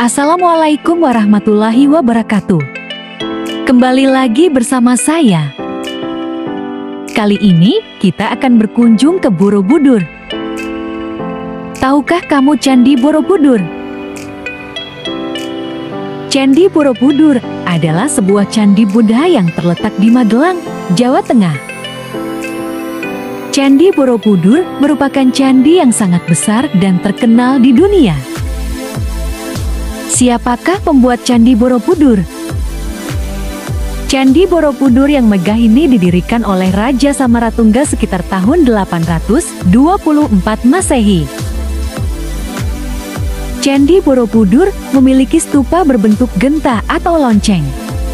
Assalamualaikum warahmatullahi wabarakatuh. Kembali lagi bersama saya. Kali ini kita akan berkunjung ke Borobudur. Tahukah kamu Candi Borobudur? Candi Borobudur adalah sebuah candi Buddha yang terletak di Magelang, Jawa Tengah. Candi Borobudur merupakan candi yang sangat besar dan terkenal di dunia. Siapakah pembuat Candi Borobudur? Candi Borobudur yang megah ini didirikan oleh Raja Samaratungga sekitar tahun 824 Masehi. Candi Borobudur memiliki stupa berbentuk genta atau lonceng.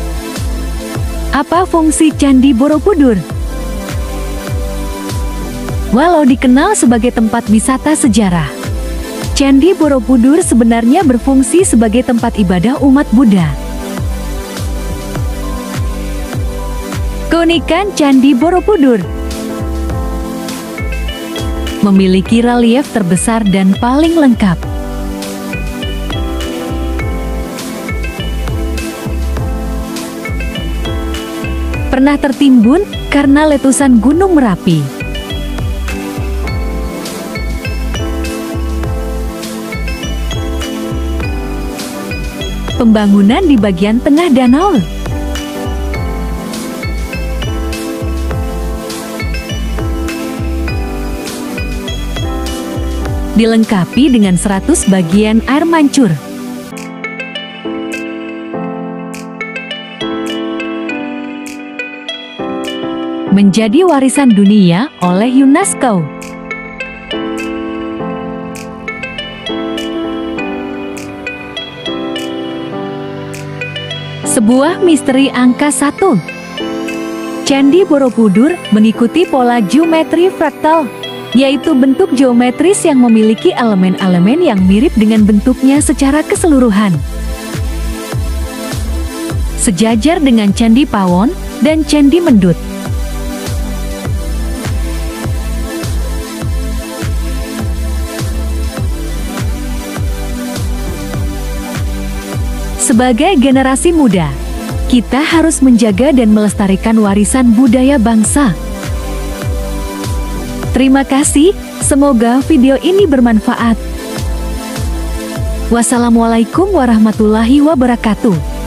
Apa fungsi Candi Borobudur? Walau dikenal sebagai tempat wisata sejarah, Candi Borobudur sebenarnya berfungsi sebagai tempat ibadah umat Buddha. Keunikan Candi Borobudur memiliki relief terbesar dan paling lengkap. Pernah tertimbun karena letusan Gunung Merapi. Pembangunan di bagian tengah danau. Dilengkapi dengan 100 bagian air mancur. Menjadi warisan dunia oleh UNESCO. Sebuah misteri angka 1. Candi Borobudur mengikuti pola geometri fraktal, yaitu bentuk geometris yang memiliki elemen-elemen yang mirip dengan bentuknya secara keseluruhan. Sejajar dengan Candi Pawon dan Candi Mendut. Sebagai generasi muda, kita harus menjaga dan melestarikan warisan budaya bangsa. Terima kasih, semoga video ini bermanfaat. Wassalamualaikum warahmatullahi wabarakatuh.